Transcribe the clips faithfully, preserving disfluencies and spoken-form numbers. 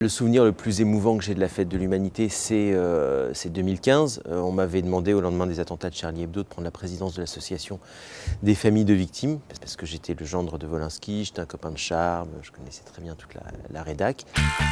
Le souvenir le plus émouvant que j'ai de la fête de l'Humanité, c'est euh, deux mille quinze. Euh, on m'avait demandé au lendemain des attentats de Charlie Hebdo de prendre la présidence de l'association des familles de victimes, parce que j'étais le gendre de Wolinski, j'étais un copain de Charles, je connaissais très bien toute la, la rédac.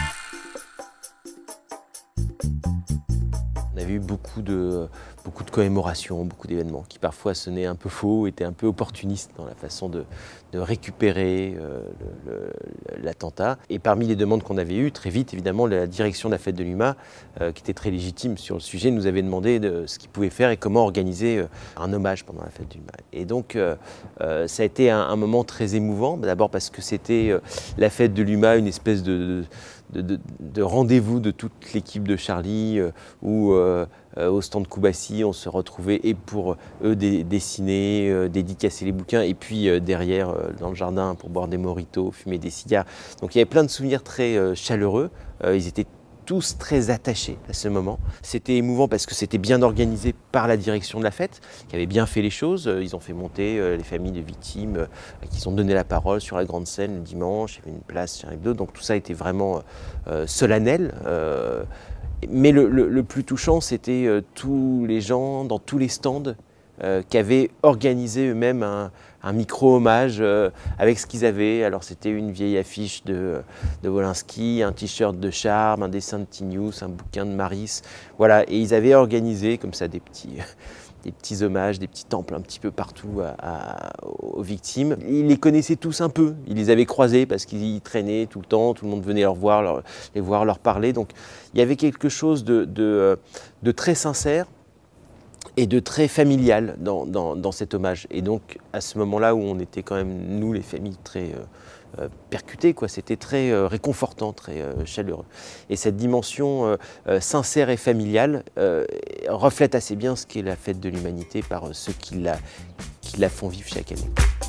On avait eu beaucoup de, beaucoup de commémorations, beaucoup d'événements qui parfois sonnaient un peu faux, étaient un peu opportunistes dans la façon de, de récupérer euh, l'attentat. Et parmi les demandes qu'on avait eues, très vite, évidemment, la direction de la fête de l'U M A, euh, qui était très légitime sur le sujet, nous avait demandé de, ce qu'ils pouvaient faire et comment organiser euh, un hommage pendant la fête de l'U M A. Et donc, euh, euh, ça a été un, un moment très émouvant, d'abord parce que c'était euh, la fête de l'U M A, une espèce de, de de, de, de rendez-vous de toute l'équipe de Charlie, euh, où euh, euh, au stand Koubassi, on se retrouvait et pour eux dé, dessiner, euh, dédicacer les bouquins, et puis euh, derrière, euh, dans le jardin, pour boire des mojitos, fumer des cigares. Donc il y avait plein de souvenirs très euh, chaleureux. Euh, ils étaient tous très attachés à ce moment. C'était émouvant parce que c'était bien organisé par la direction de la fête, qui avait bien fait les choses. Ils ont fait monter les familles de victimes, qui ont donné la parole sur la grande scène le dimanche. Il y avait une place Charlie Hebdo, donc tout ça était vraiment euh, solennel. Euh, mais le, le, le plus touchant, c'était euh, tous les gens dans tous les stands Euh, qui avaient organisé eux-mêmes un, un micro-hommage euh, avec ce qu'ils avaient. Alors c'était une vieille affiche de, de Wolinski, un t-shirt de Charme, un dessin de Tinius, un bouquin de Maris. Voilà, et ils avaient organisé comme ça des petits, des petits hommages, des petits temples un petit peu partout à, à, aux victimes. Ils les connaissaient tous un peu, ils les avaient croisés parce qu'ils traînaient tout le temps, tout le monde venait leur voir, leur, les voir, leur parler. Donc il y avait quelque chose de, de, de très sincère et de très familial dans, dans, dans cet hommage. Et donc, à ce moment-là où on était quand même, nous, les familles, très euh, percutées, quoi, c'était très euh, réconfortant, très euh, chaleureux. Et cette dimension euh, euh, sincère et familiale euh, reflète assez bien ce qu'est la fête de l'Humanité par euh, ceux qui la, qui la font vivre chaque année.